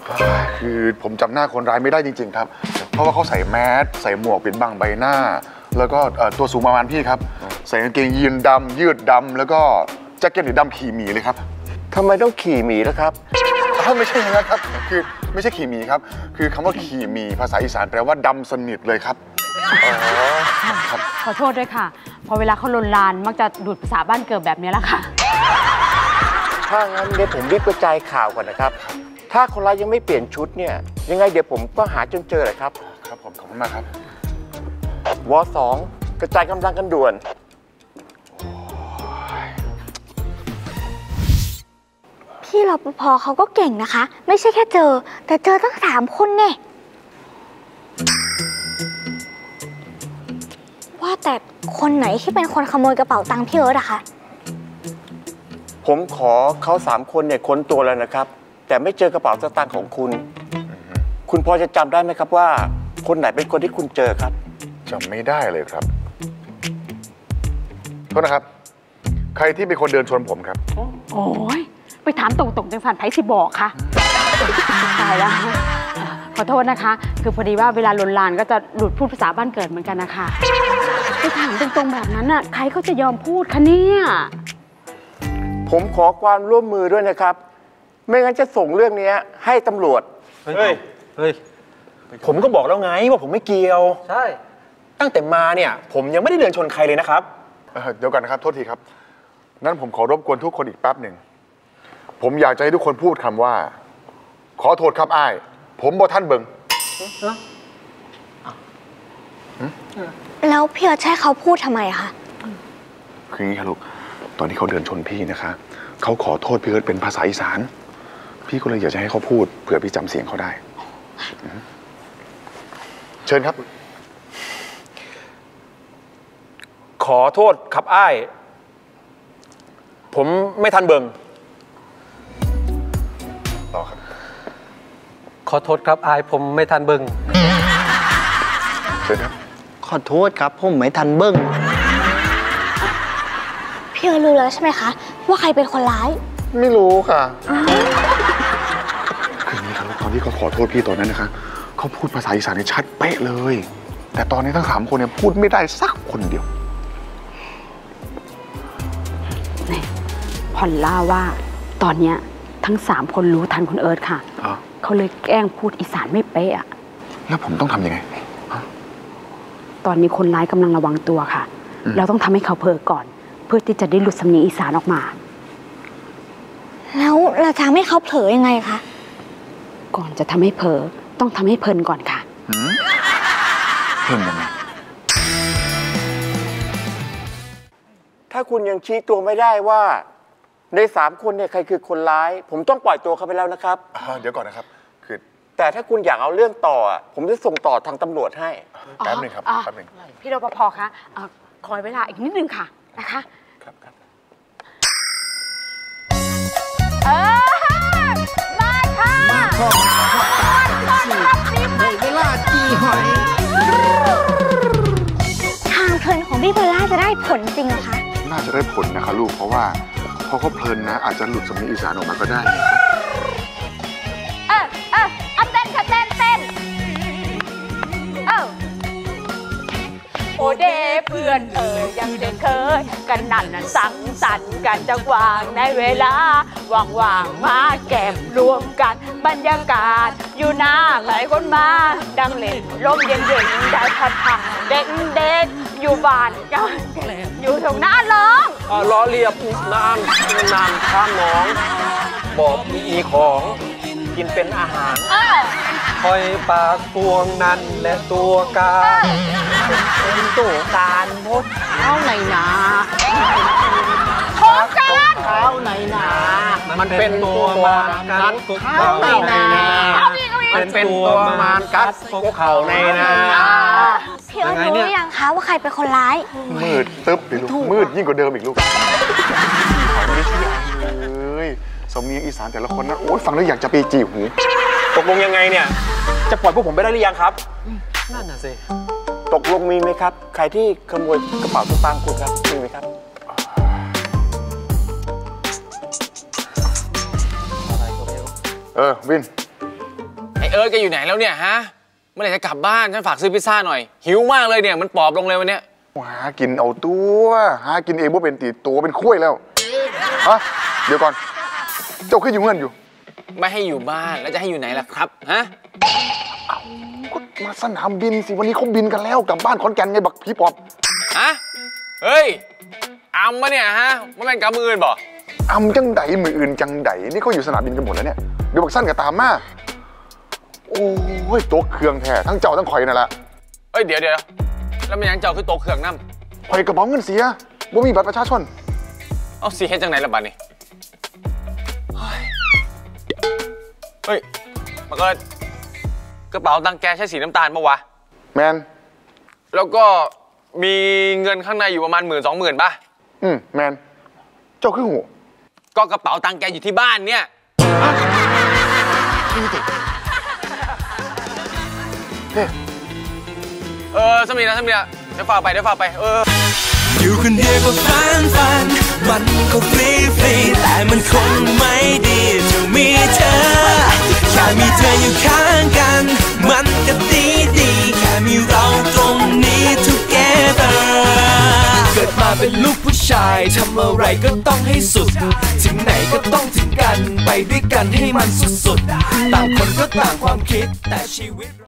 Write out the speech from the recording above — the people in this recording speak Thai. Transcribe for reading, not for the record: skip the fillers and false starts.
คือผมจำหน้าคนร้ายไม่ได้จริงๆครับเพราะว่าเขาใส่แมสใส่หมวกปิดบังใบหน้าแล้วก็ตัวสูงประมาณพี่ครับใส่กางเกงยีนดำยืดดำแล้วก็แจ็คเก็ตสีดำขี่หมีเลยครับทำไมต้องขี่หมีล่ะครับไม่ใช่อย่างนั้นครับคือไม่ใช่ขี่หมีครับคือคำว่าขี่หมีภาษาอีสานแปลว่าดำสนิทเลยครับขอโทษด้วยค่ะพอเวลาเขาลนลานมักจะดูดภาษาบ้านเกิดแบบนี้แหละค่ะถ้างั้นเดี๋ยวผมรีบกระจายข่าวก่อนนะครับถ้าคนร้ายยังไม่เปลี่ยนชุดเนี่ยยังไงเดี๋ยวผมก็หาจนเจอเลยครับครับผมขอบคุณมากครับว2กระจายกำลังกันด่วนพี่รปภเขาก็เก่งนะคะไม่ใช่แค่เจอแต่เจอตั้ง3 คนเนี่ยว่าแต่คนไหนที่เป็นคนขโมยกระเป๋าตังค์พี่เอิร์ธอะคะผมขอเขา3 คนเนี่ยค้นตัวแล้วนะครับแต่ไม่เจอกระเป๋าสตางค์ของคุณคุณพอจะจำได้ไหมครับว่าคนไหนเป็นคนที่คุณเจอครับจำไม่ได้เลยครับโทษนะครับใครที่เป็นคนเดินชนผมครับโอ้ยไปถามตรงๆจังสันไผสิบอกค่ะตายแล้วขอโทษนะคะคือพอดีว่าเวลาลนลานก็จะหลุดพูดภาษาบ้านเกิดเหมือนกันนะคะไปถามตรงๆแบบนั้นน่ะใครเขาจะยอมพูดคะเนี่ยผมขอความร่วมมือด้วยนะครับไม่งั้นจะส่งเรื่องนี้ให้ตำรวจเฮ้ยผมก็บอกแล้วไงว่าผมไม่เกี่ยวใช่ตั้งแต่มาเนี่ยผมยังไม่ได้เดินชนใครเลยนะครับเดี๋ยวก่อนนะครับโทษทีครับนั้นผมขอรบกวนทุกคนอีกแป๊บหนึ่งผมอยากจะให้ทุกคนพูดคำว่าขอโทษครับอ้ายผมบ่ท่านเบิงแล้วพี่เอิร์ธใช้เขาพูดทำไมคะคืออย่างนี้ครับลูกตอนที่เขาเดินชนพี่นะคะเขาขอโทษพี่เอิร์ธเป็นภาษาอีสานพี่ก็เลยอยากจะให้เขาพูดเผื่อพี่จำเสียงเขาได้เชิญครับขอโทษครับอ้ายผมไม่ทันเบิงต่อครับขอโทษครับอ้ายผมไม่ทันเบิงเชิญครับขอโทษครับผมไม่ทันเบิงพี่เอิร์ธรู้แล้วใช่ไหมคะว่าใครเป็นคนร้ายไม่รู้ค่ะคืออย่างนี้ครับตอนที่เขาขอโทษพี่ตอนนั้นนะคะเขาพูดภาษาอีสานชัดเป๊ะเลยแต่ตอนนี้ทั้ง3 คนเนี่ยพูดไม่ได้สักคนเดียวผ่อนล่าว่าตอนเนี้ยทั้ง3 คนรู้ทันคุณเอิร์ธค่ะเขาเลยแกล้งพูดอีสานไม่เป๊ะอะแล้วผมต้องทำยังไงตอนนี้คนร้ายกำลังระวังตัวค่ะเราต้องทำให้เขาเผลอก่อนเพื่อที่จะได้หลุดสำเนียงอีสานออกมาแล้วเราจะทำให้เขาเผลอยังไงคะก่อนจะทำให้เผลอต้องทำให้เพลินก่อนค่ะเพลินยังไงถ้าคุณยังชี้ตัวไม่ได้ว่าใน3 คนเนี่ยใครคือคนร้ายผมต้องปล่อยตัวเขาไปแล้วนะครับเดี๋ยวก่อนนะครับคือแต่ถ้าคุณอยากเอาเรื่องต่อผมจะส่งต่อทางตำรวจให้แป๊บนึงครับแป๊บนึงพี่รปภคะขอเวลาอีกนิดนึงค่ะนะคะครับมาค่ะเวลาจีหอยทางเพลินของพี่พอลล่าจะได้ผลจริงเหรอคะน่าจะได้ผลนะคะลูกเพราะว่าพอเขาเพลินนะอาจจะหลุดสำเนียงอีสานออกมาก็ได้เอาเต้นค่ะเต้นโอเดเพื่อนยังเด็กเคยกันนั่นสังสรรค์กันจังหวะในเวลาว่างๆมาแก็บรวมกันบรรยากาศอยู่หน้าหลายคนมาดังเล่นลมเย็นๆได้พัดผ่านเด็กๆอยู่บ้านกันอยู่ตรงหน้าร้องล้อเรียบน้ำข้ามน้องบอกมีของกินเป็นอาหารคอยปากพวงนั้นและตัวการเป็นตัวการมดเท้าในนาเท้าในนามันเป็นตัวมารกัดเท้าในนาเป็นตัวมารกัดพวกเขาในนาพี่เอิร์ธรู้หรือยังคะว่าใครเป็นคนร้ายมืดตึ๊บเลยลูกมืดยิ่งกว่าเดิมอีกลูกไม่เชื่อเลยสำเนียงอีสานแต่ละคนนะโอ้ยฟังแล้วอยากจะไปจีบหูตกลงยังไงเนี่ยจะปล่อยพวกผมไปได้หรือยังครับนั่นน่ะสิตกลงมีไหมครับใครที่ขโมยกระเป๋าสตางค์คุณครับมีไหมครับวินเอิร์ธแกอยู่ไหนแล้วเนี่ยฮะเมื่อไหร่จะกลับบ้านฉันฝากซื้อพิซซ่าหน่อยหิวมากเลยเนี่ยมันปอบลงเลยวันเนี้ยหากินเอาตัวหากินเองว่าเป็นตีตัวเป็นคุ้ยแล้วฮะเดี๋ยวก่อนเจ้าขึ้นอยู่เงินอยู่ไม่ให้อยู่บ้านแล้วจะให้อยู่ไหนล่ะครับฮะก็มาสนามบินสิวันนี้เขาบินกันแล้วกลับบ้านขอนแก่นไงบักพี่ปอบฮะเฮ้ยอำมาเนี่ยฮะไม่เป็นกำมืออื่นบ่อำจังไดมืออื่นจังไดนี่เขาอยู่สนามบินกันหมดแล้วเนี่ยเดี๋ยวบักสั้นกับตามมาโอ้ยโต๊ะเครื่องแท้ทั้งเจ้าทั้งข่อยนั่นแหละเอ้ยเดี๋ยวแล้วมันยังเจ้าคือโต๊ะเครื่องน้ำข่อยกระเป๋าเงินเสียบ่มีบัตรประชาชนเอาสีเฮ็ดจังไหนละบัดนี่เฮ้ยมันก็กระเป๋าตังแกใช้สีน้ำตาลปะวะแมนแล้วก็มีเงินข้างในอยู่ประมาณ10,000-20,000ป่ะแมนเจ้าคือหูก็กระเป๋าตังแกอยู่ที่บ้านเนี่ยสมีนะเดี๋ยวฝากไปอยู่คนเดียวก็ฟันมันก็ฟรีแต่มันคงไม่ดีจะมีเธอแค่มีเธออยู่ข้างกันมันก็ดีแค่มีเราตรงนี้ together เกิดมาเป็นลูกผู้ชายทำอะไรก็ต้องให้สุดถึงไหนก็ต้องถึงกันไปด้วยกันให้มันสุดๆต่างคนก็ต่างความคิดแต่ชีวิต